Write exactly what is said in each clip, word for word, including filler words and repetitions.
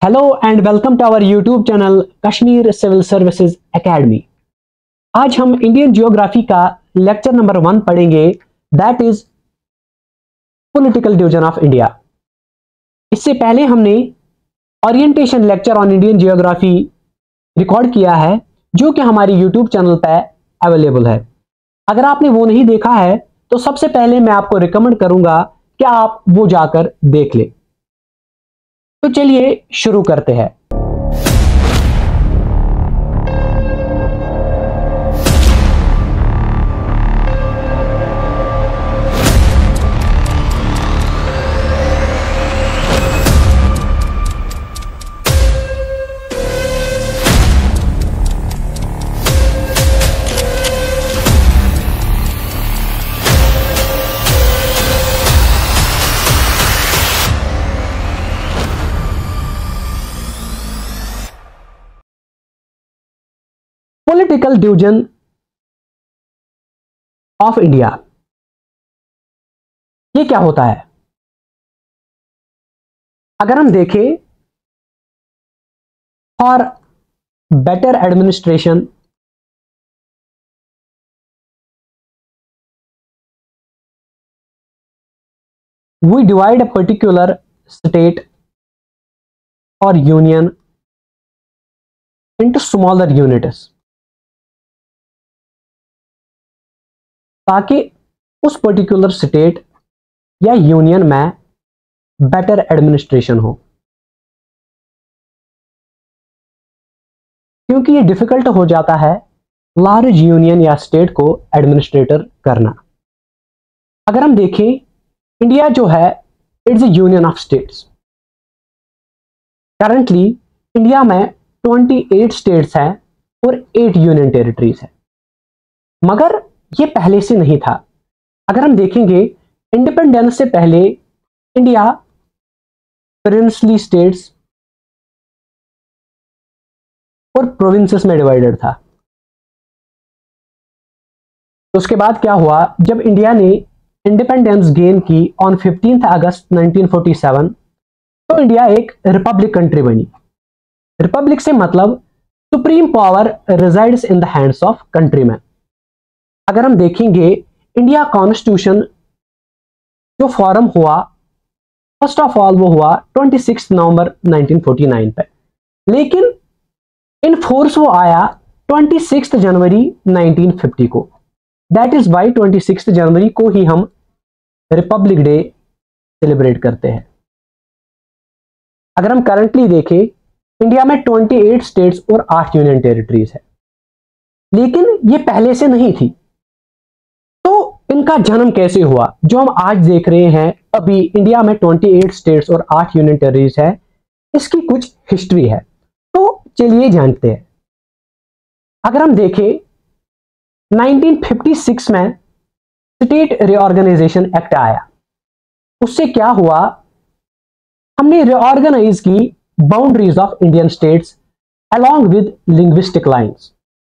Hello and welcome to our YouTube channel Kashmir civil services academy. आज हम Indian geography का lecture number one पढ़ेंगे, that is political division of India. इससे पहले हमने orientation lecture on Indian geography record किया है, जो कि हमारे यूट्यूब चैनल पर अवेलेबल है। अगर आपने वो नहीं देखा है तो सबसे पहले मैं आपको रिकमेंड करूंगा कि आप वो जाकर देख लें। तो चलिए शुरू करते हैं। पॉलिटिकल डिवीजन ऑफ इंडिया, ये क्या होता है? अगर हम देखें, for better administration we divide a particular state और यूनियन इनटू स्मॉलर यूनिट्स, ताकि उस पर्टिकुलर स्टेट या यूनियन में बेटर एडमिनिस्ट्रेशन हो। क्योंकि ये डिफिकल्ट हो जाता है लार्ज यूनियन या स्टेट को एडमिनिस्ट्रेटर करना। अगर हम देखें, इंडिया जो है it's a union of states. Currently India में अट्ठाईस स्टेट्स हैं और आठ यूनियन टेरिटरीज हैं, मगर ये पहले से नहीं था। अगर हम देखेंगे, इंडिपेंडेंस से पहले इंडिया प्रिंसली स्टेट्स और प्रोविंसेस में डिवाइडेड था। तो उसके बाद क्या हुआ, जब इंडिया ने इंडिपेंडेंस गेन की on fifteenth August nineteen forty seven, तो इंडिया एक रिपब्लिक कंट्री बनी। रिपब्लिक से मतलब supreme power resides in the hands of countryman. अगर हम देखेंगे, इंडिया कॉन्स्टिट्यूशन जो फॉर्म हुआ, फर्स्ट ऑफ ऑल वो हुआ छब्बीस नवंबर नाइनटीन फोर्टी नाइन पे, लेकिन इन फोर्स वो आया छब्बीस जनवरी नाइनटीन फिफ्टी को। दैट इज वाई छब्बीस जनवरी को ही हम रिपब्लिक डे सेलिब्रेट करते हैं। अगर हम करंटली देखें, इंडिया में अट्ठाईस स्टेट्स और आठ यूनियन टेरिटरीज है, लेकिन ये पहले से नहीं थी। इनका जन्म कैसे हुआ? जो हम आज देख रहे हैं, अभी इंडिया में अट्ठाईस स्टेट्स और आठ यूनियन टेरिटरीज है, इसकी कुछ हिस्ट्री है। तो चलिए जानते हैं। अगर हम देखें, नाइनटीन फिफ्टी सिक्स में स्टेट रीऑर्गेनाइजेशन एक्ट आया। उससे क्या हुआ, हमने रीऑर्गेनाइज की boundaries of Indian states along with linguistic lines.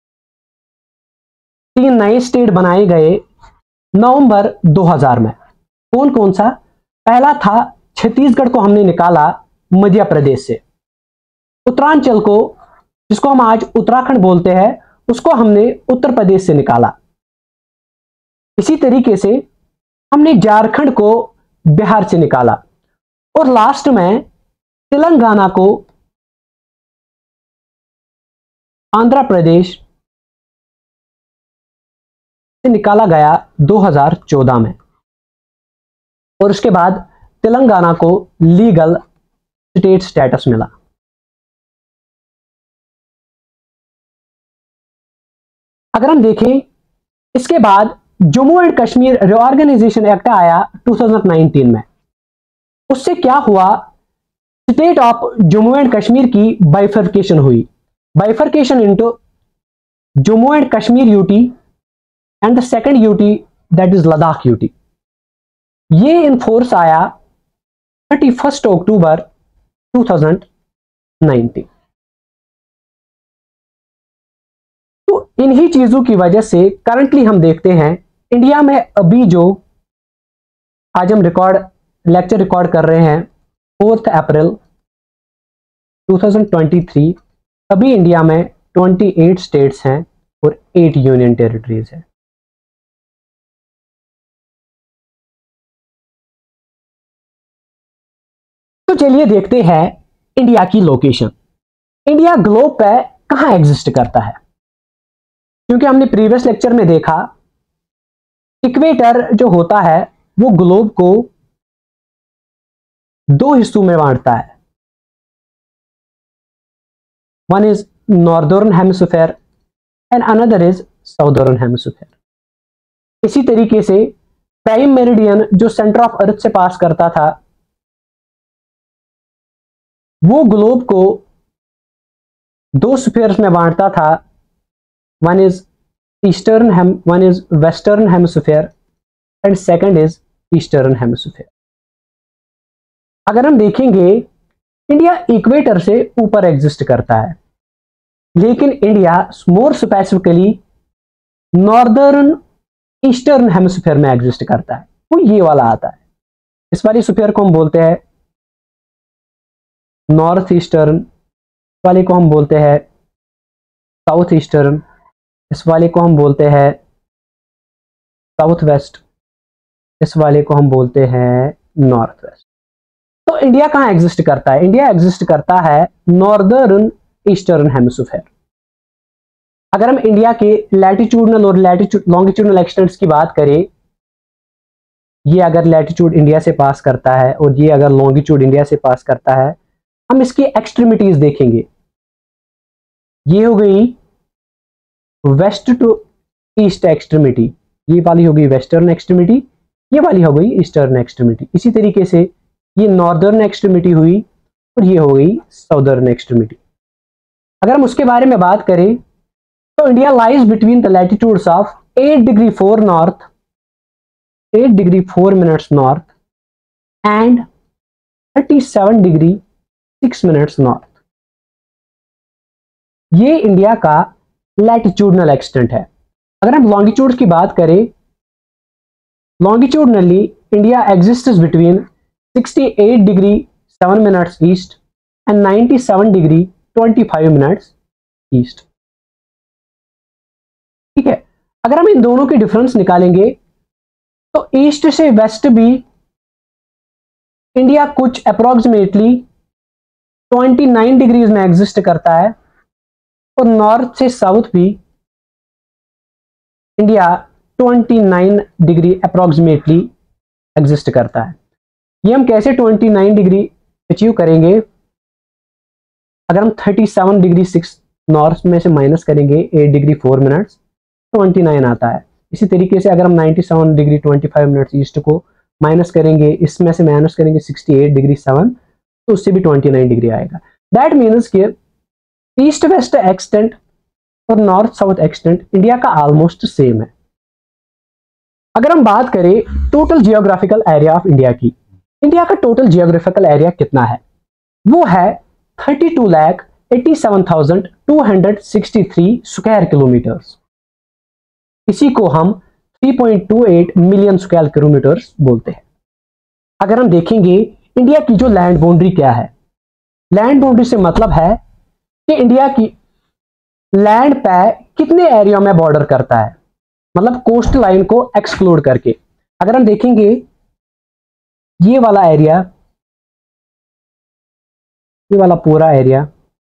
तीन नए स्टेट बनाए गए नवंबर दो हज़ार में। कौन कौन सा? पहला था छत्तीसगढ़ को हमने निकाला मध्य प्रदेश से। उत्तरांचल को, जिसको हम आज उत्तराखंड बोलते हैं, उसको हमने उत्तर प्रदेश से निकाला। इसी तरीके से हमने झारखंड को बिहार से निकाला, और लास्ट में तेलंगाना को आंध्र प्रदेश से निकाला गया दो हज़ार चौदह में, और उसके बाद तेलंगाना को लीगल स्टेट स्टेटस मिला। अगर हम देखें, इसके बाद Jammu and Kashmir reorganisation act आया दो हज़ार उन्नीस में। उससे क्या हुआ, state of Jammu and Kashmir की बाइफर्केशन हुई। Bifurcation into Jammu and Kashmir UT and the second UT, that is Ladakh UT. ये इन फोर्स आया thirty first October two thousand nineteen. तो इन्हीं चीजों की वजह से करंटली हम देखते हैं, इंडिया में अभी जो आज हम रिकॉर्ड लेक्चर रिकॉर्ड कर रहे हैं fourth April two thousand twenty three, अभी इंडिया में अट्ठाईस स्टेट्स हैं और आठ यूनियन टेरिटरीज हैं। तो चलिए देखते हैं इंडिया की लोकेशन। इंडिया ग्लोब पे कहां एग्जिस्ट करता है? क्योंकि हमने प्रीवियस लेक्चर में देखा इक्वेटर जो होता है वो ग्लोब को दो हिस्सों में बांटता है। One is northern hemisphere and another is southern hemisphere. इसी तरीके से प्राइम मेरिडियन जो सेंटर ऑफ अर्थ से पास करता था वो ग्लोब को दो स्फीयर्स में बांटता था। One is eastern hem one is western hemisphere and second is eastern hemisphere. अगर हम देखेंगे इंडिया इक्वेटर से ऊपर एग्जिस्ट करता है, लेकिन India more specifically northern eastern hemisphere में एग्जिस्ट करता है। वो ये वाला आता है। इस वाली स्फीयर को हम बोलते हैं नॉर्थ ईस्टर्न, इस वाले को हम बोलते हैं साउथ ईस्टर्न, इस वाले को हम बोलते हैं साउथ वेस्ट, इस वाले को हम बोलते हैं नॉर्थ वेस्ट। तो इंडिया कहां एग्जिस्ट करता है? इंडिया एग्जिस्ट करता है नॉर्दर्न ईस्टर्न हेमिस्फीयर। अगर हम इंडिया के लैटिट्यूडनल और लैटिट्यूड लॉन्गिट्यूडनल एक्सटेंट्स की बात करें, ये अगर लैटिट्यूड इंडिया से पास करता है और ये अगर लॉन्गिट्यूड इंडिया से पास करता है, हम इसकी एक्सट्रीमिटीज देखेंगे। ये हो गई वेस्ट टू ईस्ट एक्सट्रीमिटी, ये वाली हो गई वेस्टर्न एक्सट्रीमिटी, ये वाली हो गई ईस्टर्न एक्सट्रीमिटी। इसी तरीके से ये नॉर्दर्न एक्सट्रीमिटी हुई और ये हो गई साउदर्न एक्सट्रीमिटी। अगर हम उसके बारे में बात करें तो India lies between the latitudes of eight degree four north, eight degree four minutes north and thirty seven degree six minutes north. ये इंडिया का लैटिट्यूडनल एक्सटेंट है। अगर हम लॉन्गिट्यूड की बात करें, longitudinally India exists between sixty eight degree seven minutes east and ninety seven degree twenty five minutes east. ठीक है, अगर हम इन दोनों के डिफरेंस निकालेंगे तो ईस्ट से वेस्ट भी इंडिया कुछ अप्रोक्सीमेटली ट्वेंटी नाइन डिग्रीज में एग्जिस्ट करता है और नॉर्थ से साउथ भी India twenty nine degree approximately exist करता है। ये हम कैसे ट्वेंटी नाइन डिग्री अचीव करेंगे? अगर हम thirty seven degree six north में से माइनस करेंगे eight degree four minutes, twenty nine आता है। इसी तरीके से अगर हम ninety seven degree twenty five minutes east को माइनस करेंगे, इसमें से माइनस करेंगे सिक्सटी एट डिग्री सेवन, तो उससे भी ट्वेंटी नाइन डिग्री आएगा। दैट मीन्स कि ईस्ट वेस्ट एक्सटेंट और नॉर्थ साउथ एक्सटेंट इंडिया का ऑलमोस्ट सेम है। अगर हम बात करें total geographical area of India की, इंडिया का टोटल जियोग्राफिकल एरिया कितना है? वो है thirty two lakh eighty seven thousand two hundred sixty three square kilometres. इसी को हम three point two eight million square kilometres बोलते हैं। अगर हम देखेंगे इंडिया की जो लैंड बाउंड्री क्या है, लैंड बाउंड्री से मतलब है कि इंडिया की लैंड पे कितने एरिया में बॉर्डर करता है, मतलब कोस्ट लाइन को एक्सक्लूड करके। अगर हम देखेंगे ये वाला एरिया, ये वाला पूरा एरिया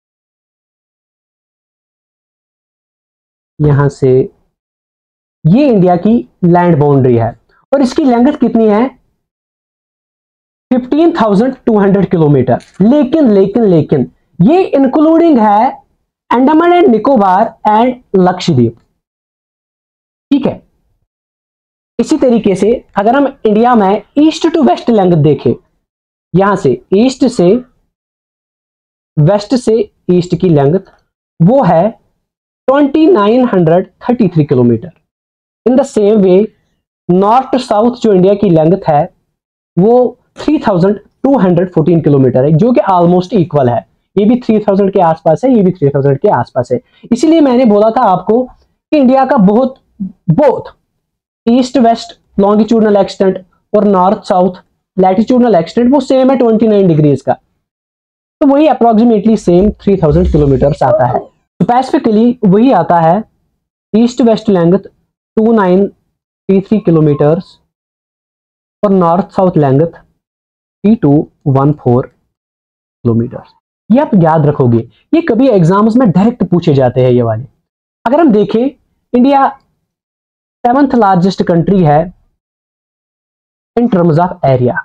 यहां से, ये इंडिया की लैंड बाउंड्री है और इसकी लेंथ कितनी है? Fifteen thousand two hundred kilometre. लेकिन लेकिन लेकिन ये इंक्लूडिंग है अंडमान एंड निकोबार एंड लक्षद्वीप। ठीक है, इसी तरीके से अगर हम इंडिया में ईस्ट टू वेस्ट लेंथ देखें, यहां से ईस्ट से वेस्ट से ईस्ट की लेंथ वो है twenty nine hundred thirty three kilometre. In the same way north south जो इंडिया की लेंथ है वो three thousand two hundred fourteen kilometre है, जो कि ऑलमोस्ट इक्वल है। ये भी थ्री थाउजेंड के आसपास है, ये भी थ्री थाउजेंड के आसपास है। इसीलिए मैंने बोला था आपको कि इंडिया का बहुत both east west longitudinal extent और नॉर्थ साउथ लैटिट्यूडनल एक्सटेंट वो सेम है ट्वेंटी नाइन डिग्रीज का। तो वही approximately same three thousand kilometres आता है। स्पेसिफिकली वही आता है east west length two nine three three kilometres और north south length three two one four kilometres. ये आप याद रखोगे, ये कभी एग्जाम्स में डायरेक्ट पूछे जाते हैं ये वाले। अगर हम देखें, इंडिया सेवंथ लार्जेस्ट कंट्री है इन टर्म्स ऑफ एरिया।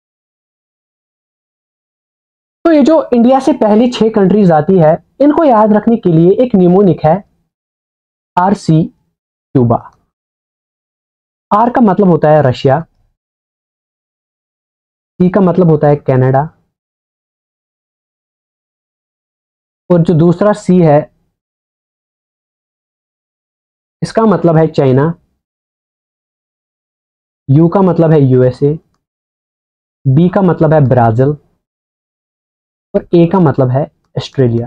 तो ये जो इंडिया से पहली छह कंट्रीज आती है, इनको याद रखने के लिए एक निमोनिक है आर सी क्यूबा। आर का मतलब होता है रशिया, सी का मतलब होता है कनाडा, और जो दूसरा सी है इसका मतलब है चाइना, यू का मतलब है यूएसए, बी का मतलब है ब्राजील और ए का मतलब है ऑस्ट्रेलिया।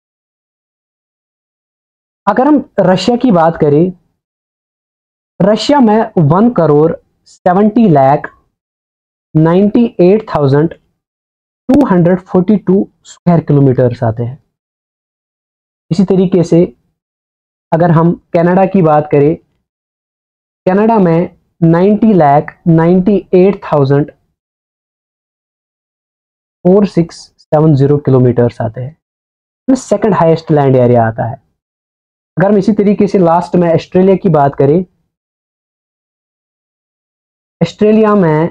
अगर हम रशिया की बात करें, रशिया में one crore seventy lakh ninety eight thousand two hundred forty two square kilometres आते हैं। इसी तरीके से अगर हम कनाडा की बात करें, कनाडा में ninety lakh ninety eight thousand four six seven zero kilometres आते हैं। सेकंड हाईएस्ट लैंड एरिया आता है। अगर हम इसी तरीके से लास्ट में ऑस्ट्रेलिया की बात करें, ऑस्ट्रेलिया में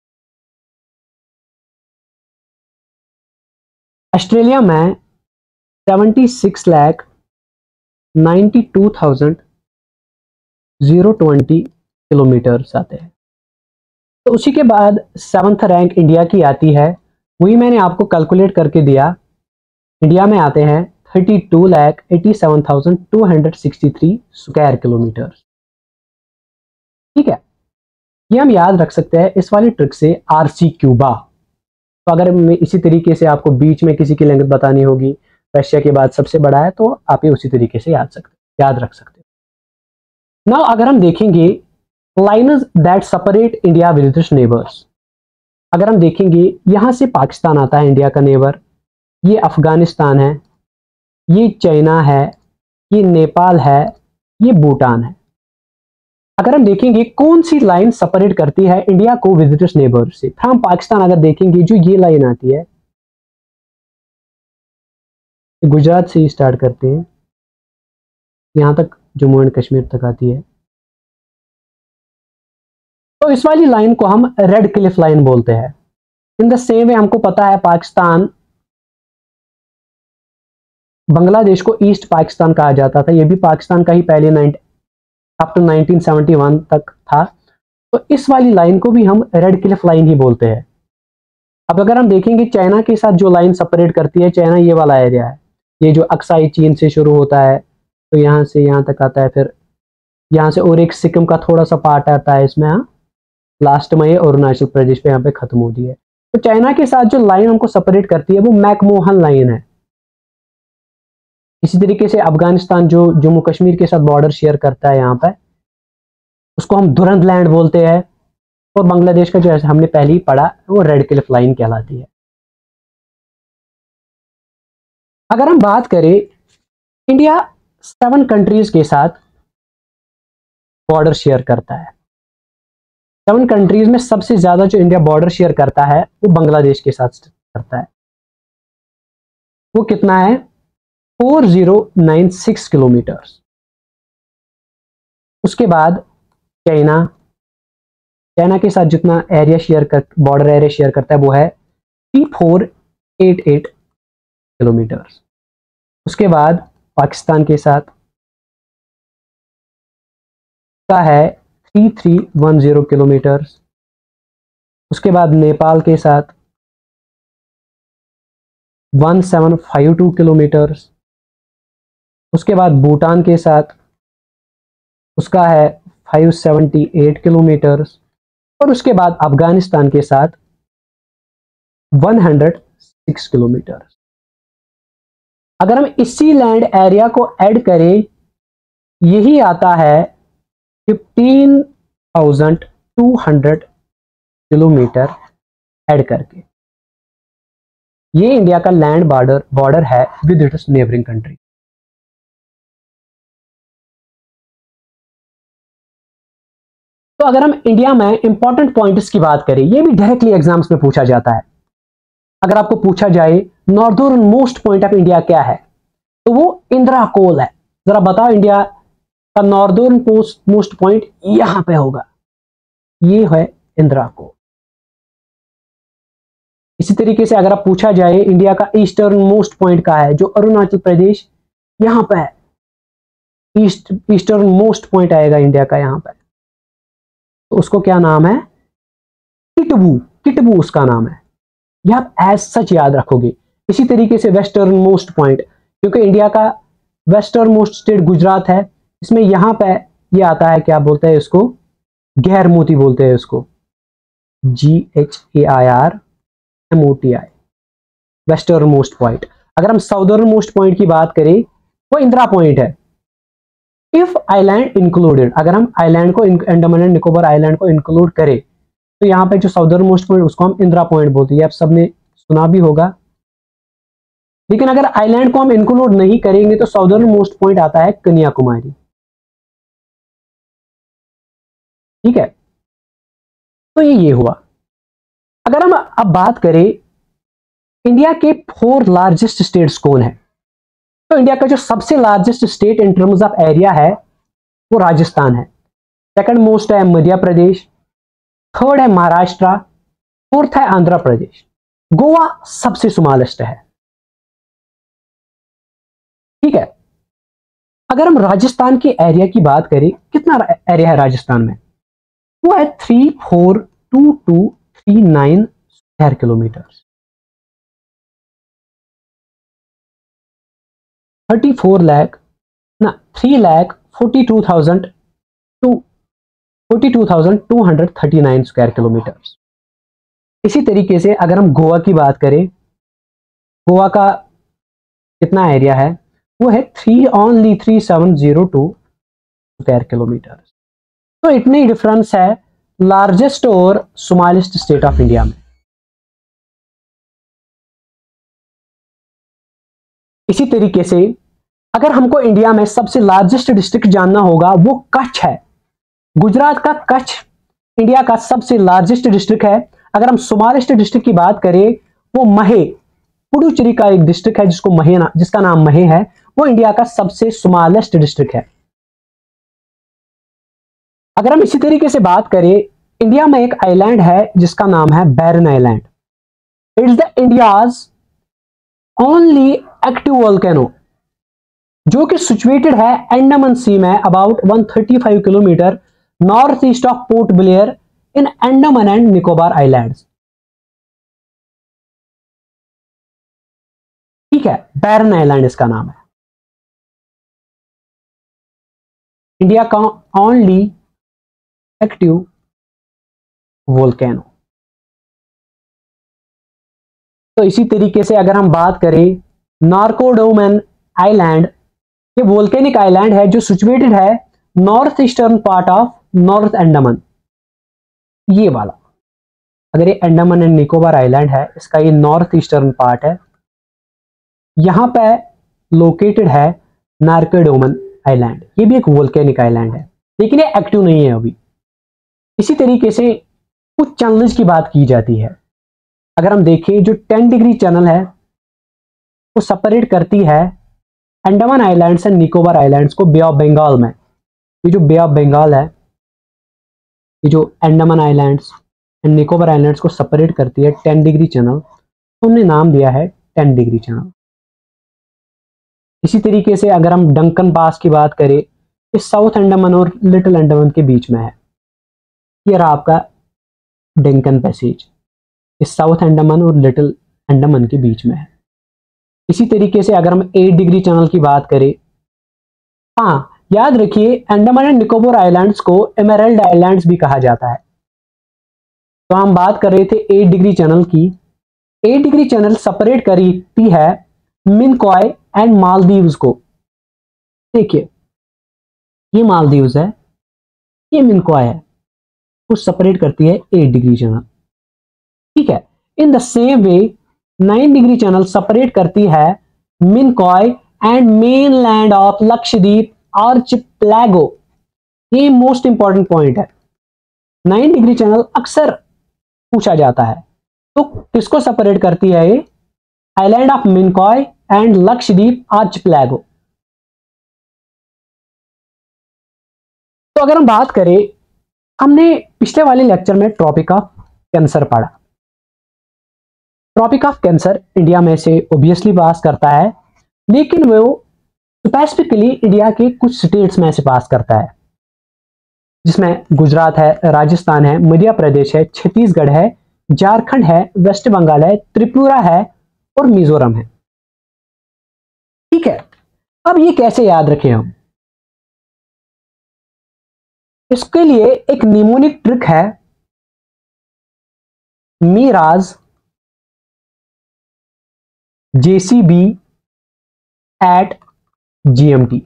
ऑस्ट्रेलिया में seventy six lakh ninety two thousand zero twenty kilometres आते हैं। तो उसी के बाद सेवंथ रैंक इंडिया की आती है, वही मैंने आपको कैलकुलेट करके दिया। इंडिया में आते हैं thirty two lakh eighty seven thousand two hundred sixty three square kilometre. ठीक है, ये हम याद रख सकते हैं इस वाली ट्रिक से, आरसी क्यूबा। तो अगर मैं इसी तरीके से आपको बीच में किसी की लेंथ बतानी होगी, रशिया के बाद सबसे बड़ा है, तो आप ये उसी तरीके से याद सकते याद रख सकते हो। नाउ अगर हम देखेंगे lines that separate India with its neighbours, अगर हम देखेंगे यहां से पाकिस्तान आता है इंडिया का नेबर, ये अफगानिस्तान है, ये चाइना है, ये नेपाल है, ये भूटान है। अगर हम देखेंगे कौन सी लाइन सेपरेट करती है इंडिया को विद इट्स नेबर से, फ्रॉम पाकिस्तान अगर देखेंगे जो ये लाइन आती है, गुजरात से ही स्टार्ट करते हैं, यहां तक जम्मू एंड कश्मीर तक आती है। तो इस वाली लाइन को हम रेड क्लिफ लाइन बोलते हैं। इन द सेम वे हमको पता है पाकिस्तान, बांग्लादेश को ईस्ट पाकिस्तान कहा जाता था, ये भी पाकिस्तान का ही पहले up to nineteen seventy one तक था। तो इस वाली लाइन को भी हम रेड क्लिफ लाइन ही बोलते हैं। अब अगर हम देखेंगे चाइना के साथ जो लाइन सेपरेट करती है, चाइना ये वाला एरिया है, ये जो अक्साई चीन से शुरू होता है तो यहाँ से यहाँ तक आता है, फिर यहाँ से और एक सिक्किम का थोड़ा सा पार्ट आता है इसमें, हाँ लास्ट में ये अरुणाचल प्रदेश पे यहाँ पे खत्म होती है। तो चाइना के साथ जो लाइन हमको सेपरेट करती है वो मैकमोहन लाइन है। इसी तरीके से अफगानिस्तान जो जम्मू कश्मीर के साथ बॉर्डर शेयर करता है यहाँ पे, उसको हम दुरंत लैंड बोलते हैं। और बांग्लादेश का जो है हमने पहले ही पढ़ा, वो रेड क्लिफ लाइन कहलाती है। अगर हम बात करें, इंडिया सेवन कंट्रीज के साथ बॉर्डर शेयर करता है। सेवन कंट्रीज में सबसे ज्यादा जो इंडिया बॉर्डर शेयर करता है वो बांग्लादेश के साथ करता है। वो कितना है? Four zero nine six kilometre. उसके बाद चाइना, चाइना के साथ जितना एरिया शेयर कर बॉर्डर एरिया शेयर करता है वो है three four eight eight kilometre. उसके बाद पाकिस्तान के साथ का है three three one zero kilometre. उसके बाद नेपाल के साथ one seven five two kilometre. उसके बाद भूटान के साथ उसका है फाइव सेवेंटी एट किलोमीटर। और उसके बाद अफगानिस्तान के साथ वन हंड्रेड सिक्स किलोमीटर। अगर हम इसी लैंड एरिया को ऐड करें, यही आता है fifteen thousand two hundred kilometre add करके। ये इंडिया का लैंड बॉर्डर बॉर्डर है विद इट्स नेबरिंग कंट्री। तो अगर हम इंडिया में इंपॉर्टेंट पॉइंट्स की बात करें, ये भी डायरेक्टली एग्जाम्स में पूछा जाता है। अगर आपको पूछा जाए northern most point of India क्या है, तो वो इंदिरा कोल है। जरा बताओ इंडिया का नॉर्दर्न मोस्ट पॉइंट यहां पे होगा, ये है इंदिरा कोल। इसी तरीके से अगर आप पूछा जाए इंडिया का ईस्टर्न मोस्ट पॉइंट का है, जो अरुणाचल प्रदेश यहां पे है, ईस्ट ईस्टर्न मोस्ट पॉइंट आएगा इंडिया का यहां पे, तो उसको क्या नाम है, किटबू, किटबू उसका नाम है। यह आप एज सच याद रखोगे। इसी तरीके से वेस्टर्न मोस्ट पॉइंट, क्योंकि इंडिया का वेस्टर्न मोस्ट स्टेट गुजरात है, इसमें यहां पे ये आता है, क्या बोलते हैं इसको, गैर मोती बोलते हैं इसको, G H A I R M O T I, western most point. अगर हम साउदर्न मोस्ट पॉइंट की बात करें, वो इंदिरा पॉइंट है। इफ आइलैंड इंक्लूडेड, अगर हम आइलैंड को, अंडमान एंड निकोबार आइलैंड को इंक्लूड करें, तो यहाँ पे जो साउदर्न मोस्ट पॉइंट उसको हम इंदिरा पॉइंट बोलते हैं, आप सबने सुना भी होगा। लेकिन अगर आइलैंड को हम इंक्लूड नहीं करेंगे तो साउदर्न मोस्ट पॉइंट आता है कन्याकुमारी। ठीक है, तो ये ये हुआ। अगर हम अब बात करें इंडिया के फोर लार्जेस्ट स्टेट्स कौन है, तो इंडिया का जो सबसे largest state in terms of area है वो राजस्थान है। सेकंड मोस्ट है मध्य प्रदेश, थर्ड है महाराष्ट्र, फोर्थ है आंध्र प्रदेश, गोवा सबसे स्मॉलेस्ट है। ठीक है, अगर हम राजस्थान के एरिया की बात करें, कितना एरिया है राजस्थान में, वो है three four two two three nine square kilometer, thirty four lakh ना three lakh forty two thousand two forty two thousand two hundred thirty nine square kilometer. इसी तरीके से अगर हम गोवा की बात करें, गोवा का कितना एरिया है, वो है three only three seven zero two square kilometer. तो इतनी डिफरेंस है लार्जेस्ट और स्मॉलेस्ट स्टेट ऑफ इंडिया में। इसी तरीके से अगर हमको इंडिया में सबसे लार्जेस्ट डिस्ट्रिक्ट जानना होगा, वो कच्छ है। गुजरात का कच्छ इंडिया का सबसे लार्जेस्ट डिस्ट्रिक्ट है। अगर हम स्मॉलेस्ट डिस्ट्रिक्ट की बात करें, वो महे, पुडुचेरी का एक डिस्ट्रिक्ट है जिसको महे ना, जिसका नाम महे है, वो इंडिया का सबसे स्मॉलेस्ट डिस्ट्रिक्ट है। अगर हम इसी तरीके से बात करें, इंडिया में एक आइलैंड है जिसका नाम है Barren island. It's the India's only active volcano, जो कि सिचुएटेड है अंडमान सी में about one thirty five kilometer north east of Port Blair in Andaman and Nicobar islands. ठीक है, बैरन आइलैंड इसका नाम है, इंडिया का ओनली एक्टिव वोल्केनो। तो इसी तरीके से अगर हम बात करें नार्कोडोमन आइलैंड, ये वोल्केनिक आइलैंड है जो सिचुएटेड है north eastern part of north Andaman. ये वाला, अगर ये अंडमान एंड निकोबार आइलैंड है, इसका ये नॉर्थ ईस्टर्न पार्ट है, यहां पे लोकेटेड है नार्कोडोमन आइलैंड। ये भी एक वोल्केनिक आइलैंड है, लेकिन ये एक्टिव नहीं है अभी। इसी तरीके से कुछ चैनल्स की बात की जाती है। अगर हम देखें, जो टेन डिग्री चैनल है वो सेपरेट करती है Andaman islands and Nicobar islands को बे ऑफ बंगाल में। ये जो बे ऑफ बंगाल है, ये जो Andaman islands and Nicobar islands को सेपरेट करती है टेन डिग्री चैनल, तो हमने नाम दिया है टेन डिग्री चैनल। इसी तरीके से अगर हम डंकन पास की बात करें, इस साउथ अंडमान और लिटिल अंडमान के बीच में है। ये रहा आपका डंकन पैसेज, इस साउथ अंडमान और लिटिल अंडमान के बीच में है। इसी तरीके से अगर हम एट डिग्री चैनल की बात करें, हाँ याद रखिए अंडमान एंड निकोबार आइलैंड्स को एमराल्ड आइलैंड्स भी कहा जाता है। तो हम बात कर रहे थे एट डिग्री चैनल की। एट डिग्री चैनल सेपरेट करती है मिनकॉय एंड मालदीव्स को। देखिए ये मालदीव्स है, ये मिनकॉय है, वो सेपरेट करती है एट डिग्री चैनल। ठीक है, in the same way nine degree channel separate करती है Minicoy and mainland of Lakshadweep archipelago. ये मोस्ट इंपॉर्टेंट पॉइंट है, नाइन डिग्री चैनल अक्सर पूछा जाता है। तो किसको सेपरेट करती है ये? Island of Minicoy and Lakshadweep archipelago. तो अगर हम बात करें, हमने पिछले वाले लेक्चर में ट्रॉपिक ऑफ कैंसर पढ़ा। ट्रॉपिक ऑफ कैंसर इंडिया में से ऑब्वियसली पास करता है, लेकिन वो स्पेसिफिकली इंडिया के कुछ स्टेट्स में से पास करता है, जिसमें गुजरात है, राजस्थान है, मध्य प्रदेश है, छत्तीसगढ़ है, झारखंड है, वेस्ट बंगाल है, त्रिपुरा है और मिजोरम है। ठीक है, अब ये कैसे याद रखें हम? इसके लिए एक निमोनिक ट्रिक है, मीराज जेसीबी एट जीएमटी।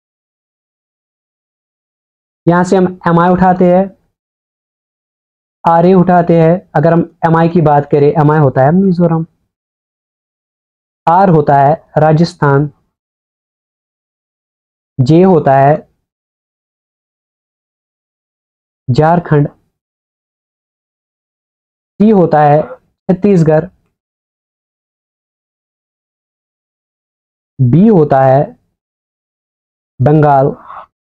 यहां से हम एमआई उठाते हैं, आरए उठाते हैं। अगर हम एमआई की बात करें, एमआई होता है मिजोरम, आर होता है राजस्थान, जे होता है झारखंड, टी होता है छत्तीसगढ़, बी होता है बंगाल,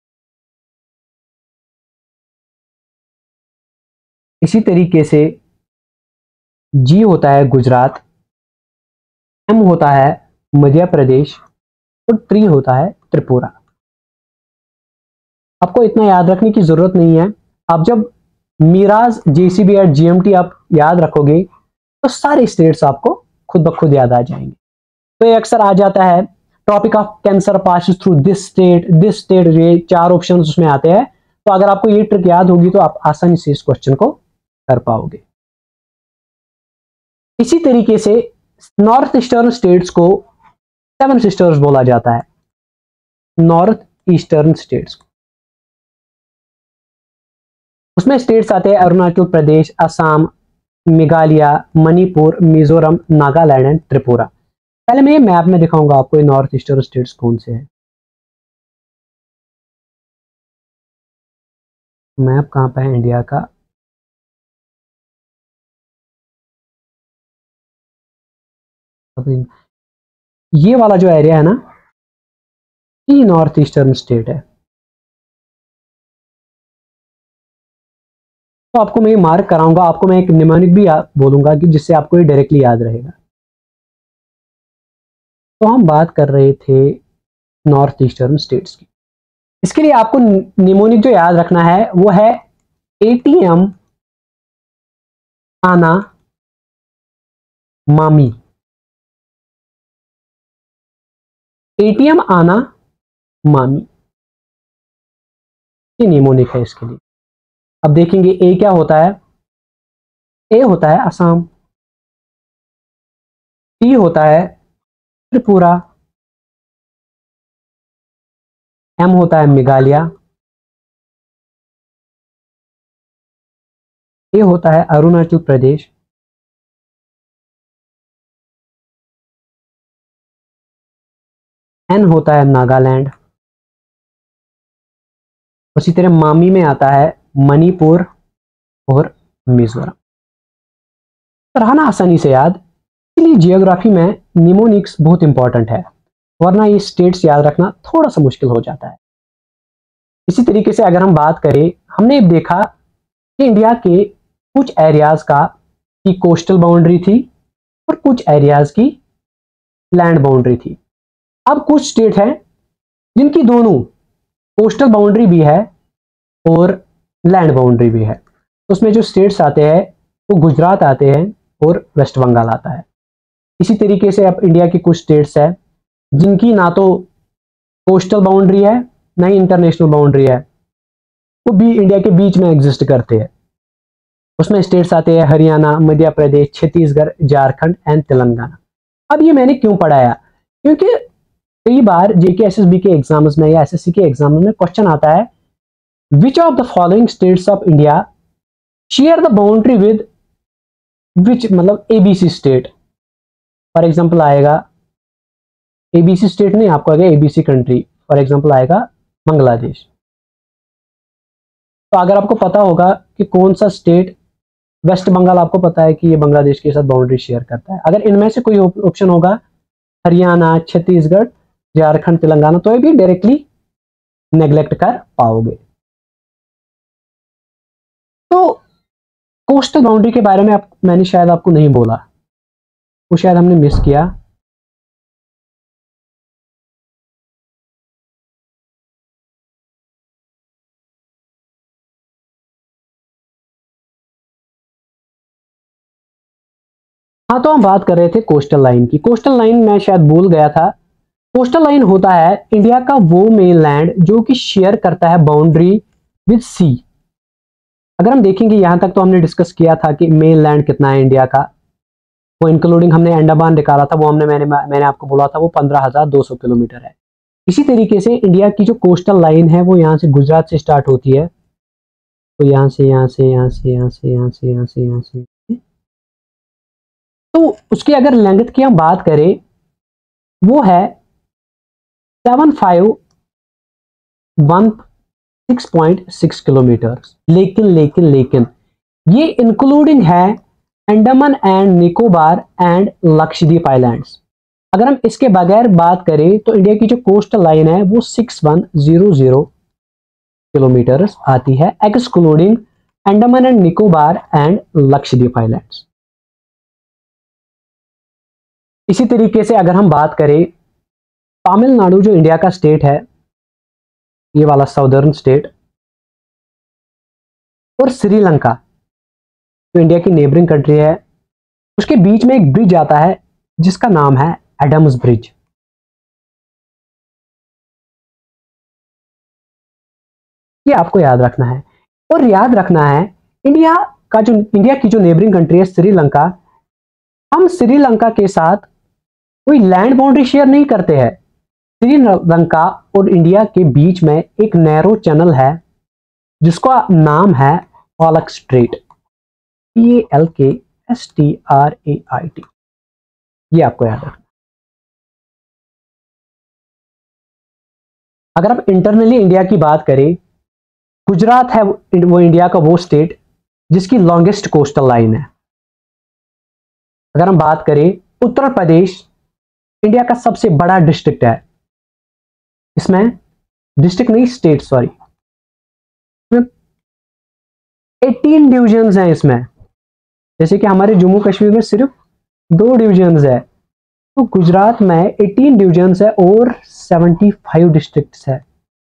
इसी तरीके से जी होता है गुजरात, एम होता है मध्य प्रदेश और ट्री होता है त्रिपुरा। आपको इतना याद रखने की जरूरत नहीं है। आप जब मीराज जेसीबी एट जीएमटी आप याद रखोगे तो सारे स्टेट्स आपको खुद ब खुद याद आ जाएंगे। तो ये अक्सर आ जाता है, topic of cancer passes through this state, this state, ये चार ऑप्शन उसमें आते हैं। तो अगर आपको ये ट्रिक याद होगी तो आप आसानी से इस क्वेश्चन को कर पाओगे। इसी तरीके से नॉर्थ ईस्टर्न स्टेट्स को सेवन सिस्टर्स बोला जाता है, नॉर्थ ईस्टर्न स्टेट्स। उसमें स्टेट्स आते हैं अरुणाचल प्रदेश, असम, मेघालय, मणिपुर, मिजोरम, नागालैंड एंड त्रिपुरा। पहले मैं ये मैप में दिखाऊंगा आपको ये नॉर्थ ईस्टर्न स्टेट्स कौन से हैं। मैप कहां पे है इंडिया का? ये वाला जो एरिया है ना, ये नॉर्थ ईस्टर्न स्टेट है। तो आपको मैं मार्क कराऊंगा, आपको मैं एक निमोनिक भी बोलूंगा कि जिससे आपको ये डायरेक्टली याद रहेगा। तो हम बात कर रहे थे नॉर्थ ईस्टर्न स्टेट्स की। इसके लिए आपको निमोनिक जो याद रखना है वो है एटीएम आना मामी। एटीएम आना मामी, ये निमोनिक है इसके लिए। अब देखेंगे ए क्या होता है। ए होता है असम, टी होता है त्रिपुरा, एम होता है मेघालय, ए होता है अरुणाचल प्रदेश, एन होता है नागालैंड, उसी तरह मामी में आता है मणिपुर और मिजोरम। रहना आसानी से याद, इसलिए जियोग्राफी में निमोनिक्स बहुत इंपॉर्टेंट है, वरना ये स्टेट्स याद रखना थोड़ा सा मुश्किल हो जाता है। इसी तरीके से अगर हम बात करें, हमने देखा कि इंडिया के कुछ एरियाज का की कोस्टल बाउंड्री थी और कुछ एरियाज की लैंड बाउंड्री थी। अब कुछ स्टेट हैं जिनकी दोनों कोस्टल बाउंड्री भी है और लैंड बाउंड्री भी है। उसमें जो स्टेट्स आते हैं वो गुजरात आते हैं और वेस्ट बंगाल आता है। इसी तरीके से अब इंडिया की कुछ स्टेट्स है जिनकी ना तो कोस्टल बाउंड्री है ना ही इंटरनेशनल बाउंड्री है, वो भी इंडिया के बीच में एग्जिस्ट करते हैं। उसमें स्टेट्स आते हैं हरियाणा, मध्य प्रदेश, छत्तीसगढ़, झारखंड एंड तेलंगाना। अब ये मैंने क्यों पढ़ाया, क्योंकि कई बार जेके एसएसबी के एग्जाम्स में या एसएससी के एग्जाम में क्वेश्चन आता है, which of the following states of India share the boundary with which, मतलब एबीसी स्टेट। फॉर एग्जांपल आएगा एबीसी स्टेट नहीं, आपको आएगा एबीसी कंट्री, फॉर एग्जांपल आएगा बांग्लादेश। तो अगर आपको पता होगा कि कौन सा स्टेट, वेस्ट बंगाल आपको पता है कि ये बांग्लादेश के साथ बाउंड्री शेयर करता है, अगर इनमें से कोई ऑप्शन होगा हरियाणा, छत्तीसगढ़, झारखंड, तेलंगाना, तो ये भी डायरेक्टली नेग्लेक्ट कर पाओगे। तो कोस्टल बाउंड्री के बारे में आप, मैंने शायद आपको नहीं बोला, वो शायद हमने मिस किया। हाँ, तो हम बात कर रहे थे कोस्टल लाइन की। कोस्टल लाइन मैं शायद भूल गया था। कोस्टल लाइन होता है इंडिया का वो मेन लैंड जो कि शेयर करता है बाउंड्री विद सी। अगर हम देखेंगे यहां तक तो हमने डिस्कस किया था कि मेन लैंड कितना है इंडिया का, वो इंक्लूडिंग हमने अंडमान निकाला था, वो हमने मैंने मैंने आपको बोला था वो पंद्रह हजार दो सौ किलोमीटर है। इसी तरीके से इंडिया की जो कोस्टल लाइन है वो यहाँ से गुजरात से स्टार्ट होती है, तो यहाँ से यहाँ से यहाँ से यहाँ से यहाँ से यहाँ से यहाँ से, तो उसकी अगर लेंथ की हम बात करें वो है seven five one six point six kilometer. लेकिन लेकिन लेकिन ये इंक्लूडिंग है Andaman and Nicobar and Lakshadweep islands. अगर हम इसके बगैर बात करें तो इंडिया की जो कोस्टल लाइन है वो six one zero zero kilometer आती है, excluding Andaman and Nicobar and Lakshadweep islands. इसी तरीके से अगर हम बात करें तमिलनाडु जो इंडिया का स्टेट है, ये वाला साउदर्न स्टेट, और श्रीलंका जो इंडिया की नेबरिंग कंट्री है, उसके बीच में एक ब्रिज आता है जिसका नाम है एडम्स ब्रिज। ये आपको याद रखना है। और याद रखना है इंडिया का जो इंडिया की जो नेबरिंग कंट्री है श्रीलंका, हम श्रीलंका के साथ कोई लैंड बाउंड्री शेयर नहीं करते हैं। श्रीलंका और इंडिया के बीच में एक नैरो चैनल है जिसका नाम है Palk strait, P A L K S T R A I T. ये आपको याद रखना। अगर आप इंटरनली इंडिया की बात करें, गुजरात है वो इंडिया का वो स्टेट जिसकी लॉन्गेस्ट कोस्टल लाइन है। अगर हम बात करें उत्तर प्रदेश इंडिया का सबसे बड़ा डिस्ट्रिक्ट है, इसमें डिस्ट्रिक्ट नहीं स्टेट सॉरी अठारह डिविजन्स हैं इसमें, जैसे कि हमारे जम्मू कश्मीर में सिर्फ दो डिविजन्स है, तो गुजरात में अठारह डिविजन्स है और पचहत्तर डिस्ट्रिक्ट्स है।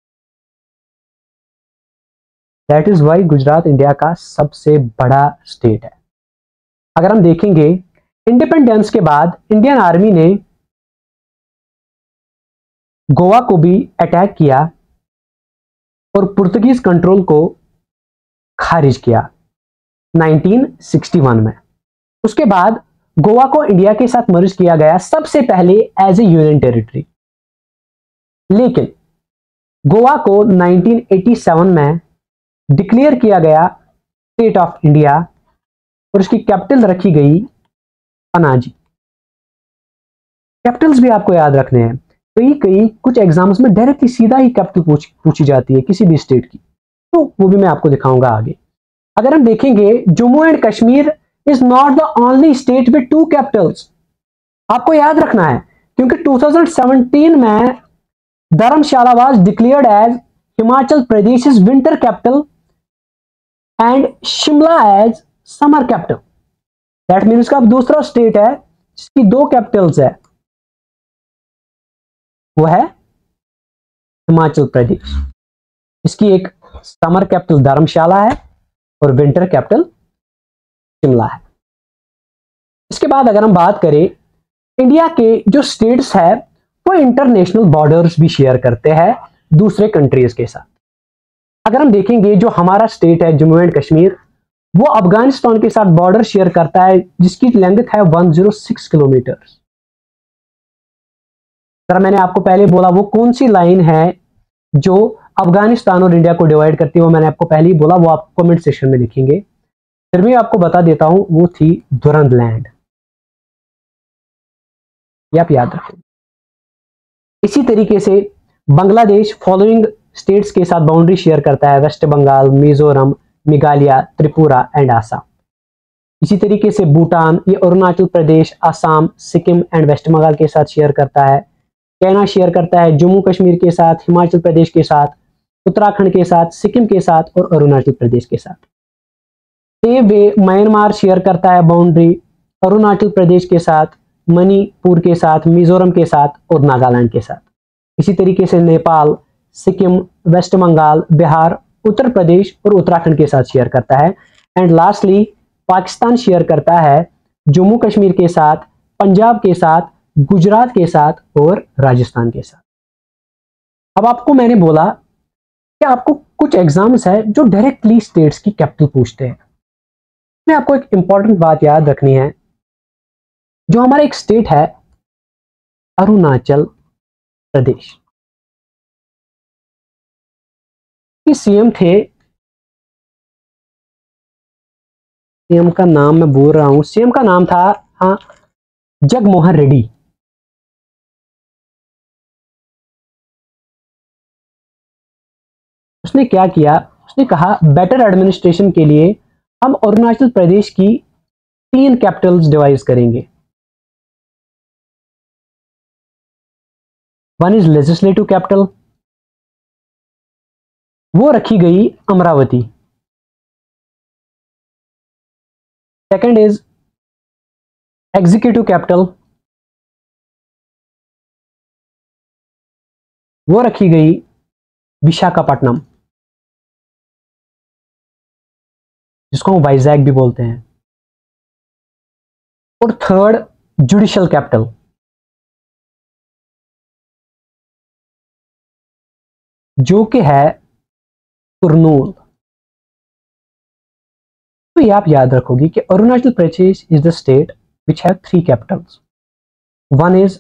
That is why Gujarat India का सबसे बड़ा स्टेट है। अगर हम देखेंगे इंडिपेंडेंस के बाद इंडियन आर्मी ने गोवा को भी अटैक किया और पुर्तगीज कंट्रोल को खारिज किया नाइनटीन सिक्सटी वन में। उसके बाद गोवा को इंडिया के साथ मर्ज किया गया सबसे पहले एज ए यूनियन टेरिटरी, लेकिन गोवा को नाइनटीन एटी सेवन में डिक्लेयर किया गया स्टेट ऑफ इंडिया और उसकी कैपिटल रखी गई पनाजी। कैपिटल्स भी आपको याद रखने हैं, कई कई कुछ एग्जाम्स में डायरेक्टली सीधा ही कैपिटल पूछ, पूछी जाती है किसी भी स्टेट की, तो वो भी मैं आपको दिखाऊंगा आगे। अगर हम देखेंगे Jammu and Kashmir is not the only state with two capitals. आपको याद रखना है क्योंकि टू थाउजेंड सेवनटीन में Dharamshala was declared as Himachal Pradesh is winter capital and Shimla as summer capital. That means का अब दूसरा स्टेट है जिसकी दो कैपिटल्स है, वो है हिमाचल प्रदेश। इसकी एक समर कैपिटल धर्मशाला है और विंटर कैपिटल शिमला है। इसके बाद अगर हम बात करें इंडिया के जो स्टेट्स है वो इंटरनेशनल बॉर्डर्स भी शेयर करते हैं दूसरे कंट्रीज के साथ। अगर हम देखेंगे जो हमारा स्टेट है जम्मू एंड कश्मीर, वो अफगानिस्तान के साथ बॉर्डर शेयर करता है जिसकी लेंथ है one zero six kilometer. Sir मैंने आपको पहले बोला वो कौन सी लाइन है जो अफगानिस्तान और इंडिया को डिवाइड करती है, वो मैंने आपको पहले ही बोला, वो आप कमेंट सेक्शन में लिखेंगे। फिर भी आपको बता देता हूं वो थी दुरंद लैंड। ये आप याद रखें। इसी तरीके से बांग्लादेश फॉलोइंग स्टेट्स के साथ बाउंड्री शेयर करता है, वेस्ट बंगाल, मिजोरम, मेघालय, त्रिपुरा एंड आसाम। इसी तरीके से भूटान ये अरुणाचल प्रदेश, आसाम, सिक्किम एंड वेस्ट बंगाल के साथ शेयर करता है। केन्या शेयर करता है जम्मू कश्मीर के साथ, हिमाचल प्रदेश के साथ, उत्तराखंड के साथ, सिक्किम के साथ और अरुणाचल प्रदेश के साथ। सेम वे म्यांमार शेयर करता है बाउंड्री अरुणाचल प्रदेश के साथ, मणिपुर के साथ, मिजोरम के साथ और नागालैंड के साथ। इसी तरीके से नेपाल, सिक्किम, वेस्ट बंगाल, बिहार, उत्तर प्रदेश और उत्तराखंड के साथ शेयर करता है। एंड लास्टली पाकिस्तान शेयर करता है जम्मू कश्मीर के साथ, पंजाब के साथ, गुजरात के साथ और राजस्थान के साथ। अब आपको मैंने बोला कि आपको कुछ एग्जाम्स है जो डायरेक्टली स्टेट्स की कैपिटल पूछते हैं। मैं आपको एक इंपॉर्टेंट बात याद रखनी है, जो हमारा एक स्टेट है अरुणाचल प्रदेश, के सीएम थे, सीएम का नाम मैं बोल रहा हूं, सीएम का नाम था हाँ जगमोहन रेड्डी। उसने क्या किया, उसने कहा बेटर एडमिनिस्ट्रेशन के लिए हम अरुणाचल प्रदेश की तीन कैपिटल्स डिवाइस करेंगे। वन इज लेजिस्लेटिव कैपिटल, वो रखी गई Amaravati. Second is executive capital, वो रखी गई विशाखापट्टनम, जिसको हम वाइजैक भी बोलते हैं। और थर्ड जुडिशियल कैपिटल, जो कि है कुरनूल। तो ये आप याद रखोगे कि Arunachal Pradesh is the state which have three capitals. One is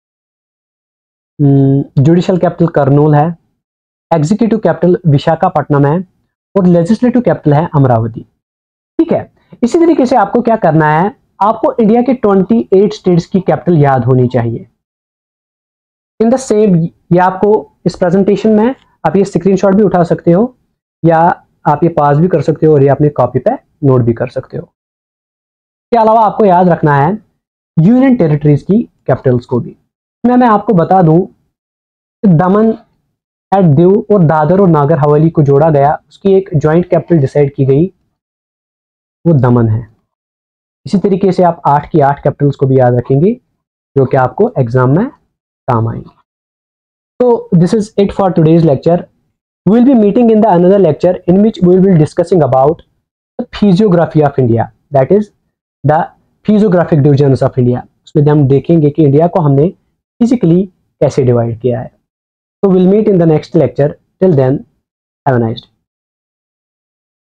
judicial capital Kurnool है, एग्जीक्यूटिव कैपिटल विशाखापट्टनम है और लेजिस्लेटिव कैपिटल है अमरावती। ठीक है, इसी तरीके से आपको क्या करना है, आपको इंडिया के अट्ठाईस स्टेट्स की कैपिटल याद होनी चाहिए। इन द सेम, ये आपको इस प्रेजेंटेशन में आप ये स्क्रीनशॉट भी उठा सकते हो या आप ये पास भी कर सकते हो और ये अपने कॉपी पे नोट भी कर सकते हो। इसके अलावा आपको याद रखना है यूनियन टेरिटरीज की कैपिटल्स को भी। मैं मैं आपको बता दूं कि दमन एट दीव और दादर और नागर हवेली को जोड़ा गया, उसकी एक जॉइंट कैपिटल डिसाइड की गई, वो दमन है। इसी तरीके से आप आठ की आठ कैपिटल्स को भी याद रखेंगे जो कि आपको एग्जाम में काम आएंगे। So this is it for today's lecture. We will be meeting in the another lecture in which we will be discussing about the physiography of India, that is the physiographic divisions of India. उसमें हम देखेंगे कि India को हमने physically कैसे divide किया है। So we'll meet in the next lecture. Till then, have a nice day.